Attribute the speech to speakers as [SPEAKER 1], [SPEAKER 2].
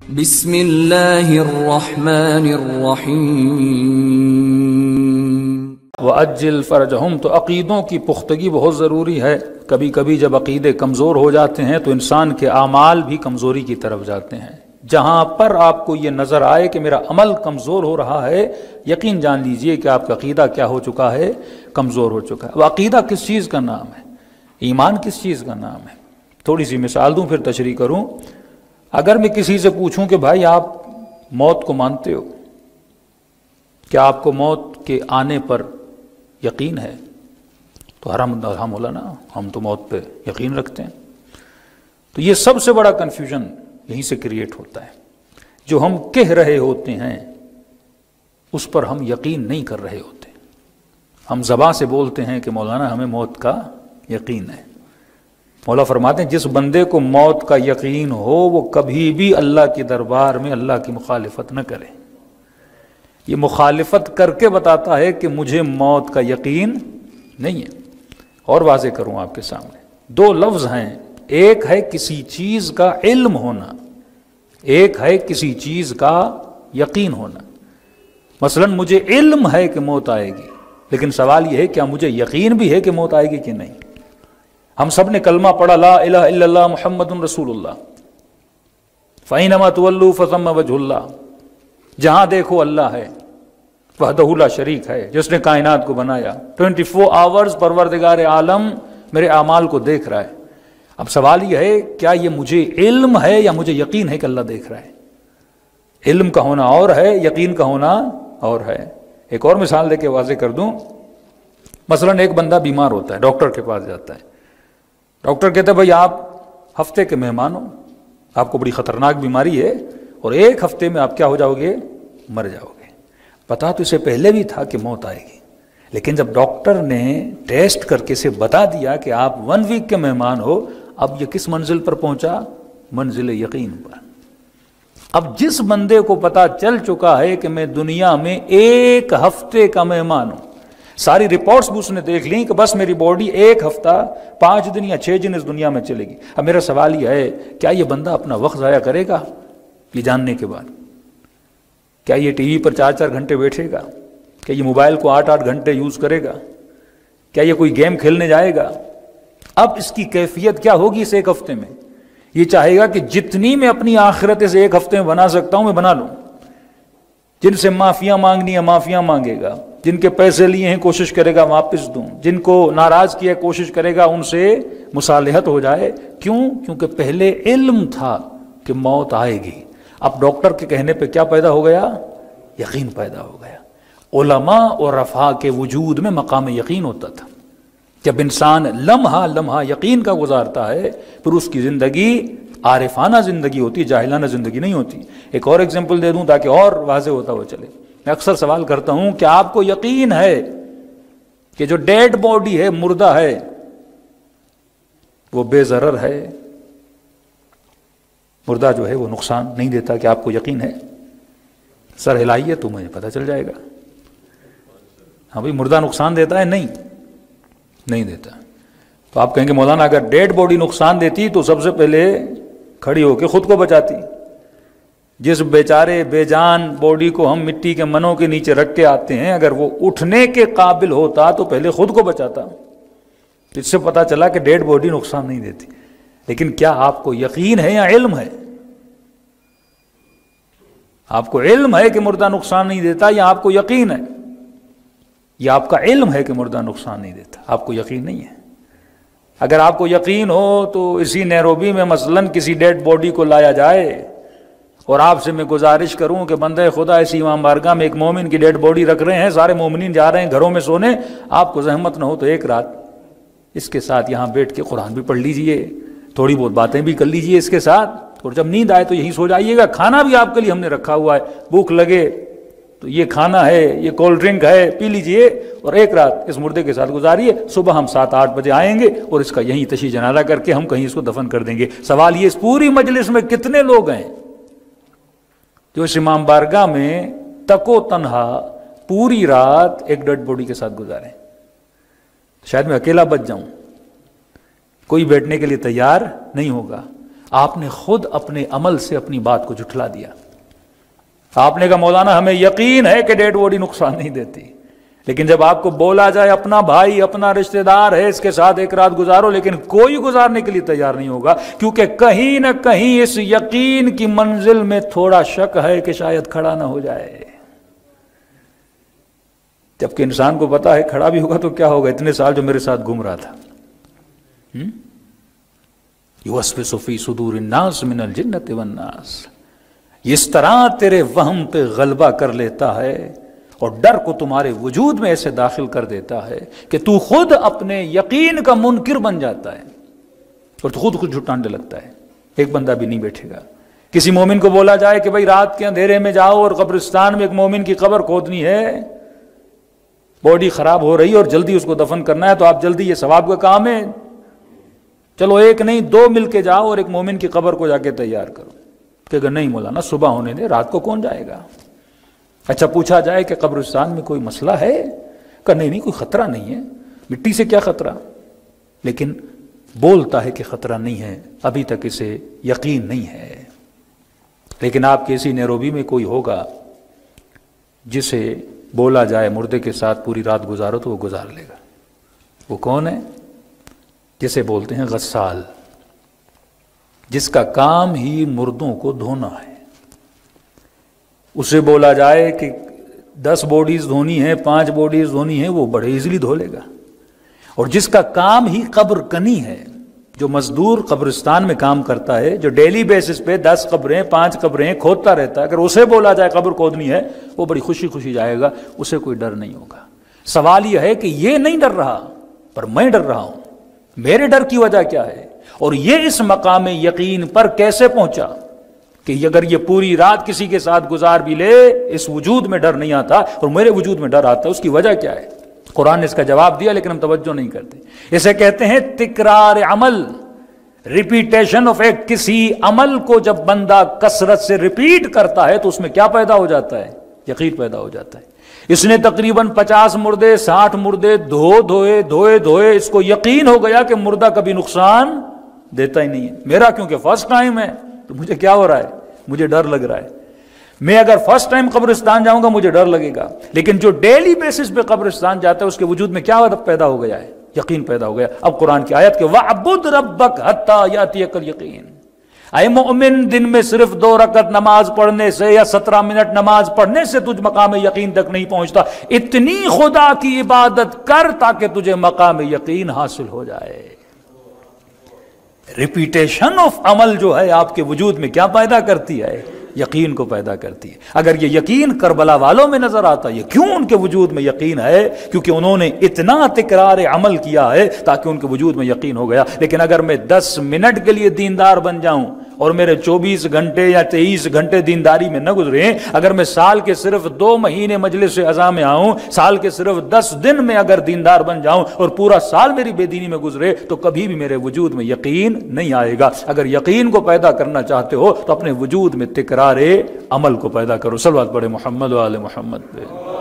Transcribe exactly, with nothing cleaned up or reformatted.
[SPEAKER 1] بسم اللہ الرحمن الرحیم۔
[SPEAKER 2] وَأَجِّلْ فَرْجَهُمْ، تو عقیدوں کی پختگی بہت ضروری ہے۔ کبھی کبھی جب عقیدے کمزور ہو جاتے ہیں تو انسان کے اعمال بھی کمزوری کی طرف جاتے ہیں۔ جہاں پر آپ کو یہ نظر آئے کہ میرا عمل کمزور ہو رہا ہے، یقین جان لیجئے کہ آپ کا عقیدہ کیا ہو چکا ہے، کمزور ہو چکا ہے۔ وہ عقیدہ کس چیز کا نام ہے؟ ایمان کس چیز کا نام ہے؟ تھوڑی سی مثال دوں پھر تشریح کروں۔ اگر میں کسی سے پوچھوں کہ بھائی آپ موت کو مانتے ہو، کیا آپ کو موت کے آنے پر یقین ہے؟ تو ہر ہم مولانا ہم تو موت پہ یقین رکھتے ہیں۔ تو یہ سب سے بڑا کنفیوژن یہیں سے کریٹ ہوتا ہے۔ جو ہم کہہ رہے ہوتے ہیں اس پر ہم یقین نہیں کر رہے ہوتے۔ ہم زبان سے بولتے ہیں کہ مولانا ہمیں موت کا یقین ہے۔ مولا فرماتے ہیں جس بندے کو موت کا یقین ہو وہ کبھی بھی اللہ کے دربار میں اللہ کی مخالفت نہ کرے۔ یہ مخالفت کر کے بتاتا ہے کہ مجھے موت کا یقین نہیں ہے۔ اور واضح کروں آپ کے سامنے، دو لفظ ہیں، ایک ہے کسی چیز کا علم ہونا، ایک ہے کسی چیز کا یقین ہونا۔ مثلا مجھے علم ہے کہ موت آئے گی، لیکن سوال یہ ہے کیا مجھے یقین بھی ہے کہ موت آئے گی کہ نہیں؟ ہم سب نے کلمہ پڑھا لا الہ الا اللہ محمد رسول اللہ، فَإِنَّمَا تُوَلُّوا فَثَمَّ وَجْهُ اللَّهِ، جہاں دیکھو اللہ ہے، وحدہ لا شریک ہے، جس نے کائنات کو بنایا، ٹوئنٹی فور آورز پروردگار عالم میرے اعمال کو دیکھ رہا ہے۔ اب سوال یہ ہے کیا یہ مجھے علم ہے یا مجھے یقین ہے کہ اللہ دیکھ رہا ہے؟ علم کا ہونا اور ہے، یقین کا ہونا اور ہے۔ ایک اور مثال دے کے واضح کر دوں، مثلا ایک بندہ بیمار ہوتا ہے، ڈاکٹر کے پاس جاتا ہے، ڈاکٹر کہتا ہے بھائی آپ ہفتے کے مہمان ہو، آپ کو بڑی خطرناک بیماری ہے اور ایک ہفتے میں آپ کیا ہو جاؤ گے؟ مر جاؤ گے۔ پتا تو اسے پہلے بھی تھا کہ موت آئے گی، لیکن جب ڈاکٹر نے ٹیسٹ کر کے اسے بتا دیا کہ آپ ون ویک کے مہمان ہو، اب یہ کس منزل پر پہنچا؟ منزل یقین پر۔ اب جس بندے کو پتا چل چکا ہے کہ میں دنیا میں ایک ہفتے کا مہمان ہوں، ساری رپورٹس بھی اس نے دیکھ لیں کہ بس میری باڈی ایک ہفتہ پانچ دن یا چھ دن اس دنیا میں چلے گی۔ اب میرا سوال یہ ہے کیا یہ بندہ اپنا وقت ضائع کرے گا یہ جاننے کے بعد؟ کیا یہ ٹی وی پر چار چار گھنٹے بیٹھے گا؟ کیا یہ موبائل کو آٹھ آٹھ گھنٹے یوز کرے گا؟ کیا یہ کوئی گیم کھیلنے جائے گا؟ اب اس کی کیفیت کیا ہوگی اس ایک ہفتے میں؟ یہ چاہے گا کہ جتنی میں اپنی آخرت اس ایک ہفتے میں بنا سکتا ہوں میں بنا لوں۔ جن سے معافیاں مانگنی ہے معافیاں مانگے گا، جن کے پیسے لیے ہیں کوشش کرے گا واپس دوں، جن کو ناراض کیا کوشش کرے گا ان سے مصالحت ہو جائے۔ کیوں؟ کیونکہ پہلے علم تھا کہ موت آئے گی۔ اب ڈاکٹر کے کہنے پہ کیا پیدا ہو گیا؟ یقین پیدا ہو گیا۔ علماء اور رفاع کے وجود میں مقام یقین ہوتا تھا۔ جب انسان لمحہ لمحہ یقین کا گزارتا ہے پھر اس کی زندگی عارفانہ زندگی ہوتی، جاہلانہ زندگی نہیں ہوتی۔ ایک اور ایگزامپل دے دوں تاکہ اور واضح ہوتا ہوا چلے۔ میں اکثر سوال کرتا ہوں کہ آپ کو یقین ہے کہ جو ڈیڈ باڈی ہے، مردہ ہے، وہ بے ضرر ہے، مردہ جو ہے وہ نقصان نہیں دیتا؟ کہ آپ کو یقین ہے؟ سر ہلائیے تو مجھے پتہ چل جائے گا۔ ہاں بھائی مردہ نقصان دیتا ہے؟ نہیں نہیں دیتا۔ تو آپ کہیں گے مولانا اگر ڈیڈ باڈی نقصان دیتی تو سب سے پہلے کھڑی ہو کے خود کو بچاتی۔ جس بیچارے بے جان باڈی کو ہم مٹی کے منوں کے نیچے رکھ کے آتے ہیں، اگر وہ اٹھنے کے قابل ہوتا تو پہلے خود کو بچاتا۔ اس سے پتا چلا کہ ڈیڈ باڈی نقصان نہیں دیتی۔ لیکن کیا آپ کو یقین ہے یا علم ہے؟ آپ کو علم ہے کہ مردہ نقصان نہیں دیتا یا آپ کو یقین ہے؟ یا آپ کا علم ہے کہ مردہ نقصان نہیں دیتا، آپ کو یقین نہیں ہے؟ اگر آپ کو یقین ہو تو اسی نیروبی میں مثلاً کسی ڈیڈ باڈی کو لایا جائے اور آپ سے میں گزارش کروں کہ بندہ خدا اسی امام بارگاہ میں ایک مومن کی ڈیڈ باڈی رکھ رہے ہیں، سارے مومنین جا رہے ہیں گھروں میں سونے، آپ کو زحمت نہ ہو تو ایک رات اس کے ساتھ یہاں بیٹھ کے قرآن بھی پڑھ لیجئے، تھوڑی بہت باتیں بھی کر لیجئے اس کے ساتھ، اور جب نیند آئے تو یہیں سو جائیے گا۔ کھانا بھی آپ کے لیے ہم نے رکھا ہوا ہے، بھوک لگے تو یہ کھانا ہے، یہ کولڈ ڈرنک ہے، پی لیجئے اور ایک رات اس مردے کے ساتھ گزاریے۔ صبح ہم سات آٹھ بجے آئیں گے اور اس کا یہیں تشییع جنازہ کر کے ہم کہیں اس کو دفن کر دیں گے۔ سوال یہ اس پوری مجلس میں کتنے لوگ ہیں جو اس امام بارگاہ میں تک و تنہا پوری رات ایک ڈیڈ باڈی کے ساتھ گزاریں؟ شاید میں اکیلا بچ جاؤں، کوئی بیٹھنے کے لیے تیار نہیں ہوگا۔ آپ نے خود اپنے عمل سے اپنی بات کو جھٹلا دیا. آپ نے کہا مولانا ہمیں یقین ہے کہ ڈیڈ باڈی نقصان نہیں دیتی، لیکن جب آپ کو بولا جائے اپنا بھائی اپنا رشتہ دار ہے اس کے ساتھ ایک رات گزارو، لیکن کوئی گزارنے کے لیے تیار نہیں ہوگا، کیونکہ کہیں نہ کہیں اس یقین کی منزل میں تھوڑا شک ہے کہ شاید کھڑا نہ ہو جائے. جبکہ انسان کو پتا ہے کھڑا بھی ہوگا تو کیا ہوگا، اتنے سال جو میرے ساتھ گھوم رہا تھا. یوسوس فی صدور الناس من الجنۃ والناس، اس طرح تیرے وہم پہ غلبہ کر لیتا ہے اور ڈر کو تمہارے وجود میں ایسے داخل کر دیتا ہے کہ تو خود اپنے یقین کا منکر بن جاتا ہے اور تو خود خود جھٹانے لگتا ہے. ایک بندہ بھی نہیں بیٹھے گا. کسی مومن کو بولا جائے کہ بھائی رات کے اندھیرے میں جاؤ اور قبرستان میں ایک مومن کی قبر کھودنی ہے، باڈی خراب ہو رہی ہے اور جلدی اس کو دفن کرنا ہے، تو آپ جلدی، یہ ثواب کا کام ہے، چلو ایک نہیں دو مل کے جاؤ اور ایک مومن کی قبر کو جا کے تیار کرو. کہ اگر نہیں مولانا صبح ہونے دے، رات کو کون جائے گا. اچھا پوچھا جائے کہ قبرستان میں کوئی مسئلہ ہے، کہ نہیں نہیں کوئی خطرہ نہیں ہے، مٹی سے کیا خطرہ، لیکن بولتا ہے کہ خطرہ نہیں ہے، ابھی تک اسے یقین نہیں ہے. لیکن آپ کے اسی نیروبی میں کوئی ہوگا جسے بولا جائے مردے کے ساتھ پوری رات گزارو تو وہ گزار لے گا. وہ کون ہے؟ جسے بولتے ہیں غسال، جس کا کام ہی مردوں کو دھونا ہے. اسے بولا جائے کہ دس باڈیز دھونی ہیں، پانچ باڈیز دھونی ہیں، وہ بڑے ایزیلی دھو لے گا. اور جس کا کام ہی قبر کنی ہے، جو مزدور قبرستان میں کام کرتا ہے، جو ڈیلی بیسس پہ دس قبریں پانچ قبریں کھودتا رہتا ہے، اگر اسے بولا جائے قبر کھودنی ہے وہ بڑی خوشی خوشی جائے گا، اسے کوئی ڈر نہیں ہوگا. سوال یہ ہے کہ یہ نہیں ڈر رہا پر میں ڈر رہا ہوں، میرے ڈر کی وجہ کیا ہے، اور یہ اس مقام یقین پر کیسے پہنچا کہ اگر یہ پوری رات کسی کے ساتھ گزار بھی لے اس وجود میں ڈر نہیں آتا اور میرے وجود میں ڈر آتا، اس کی وجہ کیا ہے. قرآن نے اس کا جواب دیا لیکن ہم توجہ نہیں کرتے. اسے کہتے ہیں تکرار عمل، ریپیٹیشن آف ایکٹ. کسی عمل کو جب بندہ کثرت سے ریپیٹ کرتا ہے تو اس میں کیا پیدا ہو جاتا ہے؟ یقین پیدا ہو جاتا ہے. اس نے تقریباً پچاس مردے ساٹھ مردے دھو دھوئے دھوئے دھوئے اس کو یقین ہو گیا کہ مردہ کبھی نقصان دیتا ہی نہیں ہے. میرا کیونکہ فرسٹ ٹائم ہے تو مجھے کیا ہو رہا ہے، مجھے ڈر لگ رہا ہے. میں اگر فرسٹ ٹائم قبرستان جاؤں گا مجھے ڈر لگے گا، لیکن جو ڈیلی بیسس پہ قبرستان جاتا ہے اس کے وجود میں کیا پیدا ہو گیا ہے؟ یقین پیدا ہو گیا. اب قرآن کی آیت کہ وَعْبُدْ رَبَّكَ حَتَّى يَأْتِيَكَ الْيَقِينُ. اے مومن، دن میں صرف دو رکعت نماز پڑھنے سے یا سترہ منٹ نماز پڑھنے سے تجھ مقام یقین تک نہیں پہنچتا. اتنی خدا کی عبادت کر تاکہ تجھے مقام یقین حاصل ہو جائے. ریپیٹیشن آف عمل جو ہے آپ کے وجود میں کیا پیدا کرتی ہے؟ یقین کو پیدا کرتی ہے. اگر یہ یقین کربلا والوں میں نظر آتا، یہ کیوں ان کے وجود میں یقین ہے؟ کیونکہ انہوں نے اتنا تکرار عمل کیا ہے تاکہ ان کے وجود میں یقین ہو گیا. لیکن اگر میں دس منٹ کے لیے دیندار بن جاؤں اور میرے چوبیس گھنٹے یا تیئیس گھنٹے دینداری میں نہ گزرے، اگر میں سال کے صرف دو مہینے مجلس اعظام میں آؤں، سال کے صرف دس دن میں اگر دیندار بن جاؤں اور پورا سال میری بے دینی میں گزرے، تو کبھی بھی میرے وجود میں یقین نہیں آئے گا. اگر یقین کو پیدا کرنا چاہتے ہو تو اپنے وجود میں تکرار عمل کو پیدا کرو. صلوات پڑھے محمد و آل محمد پہ.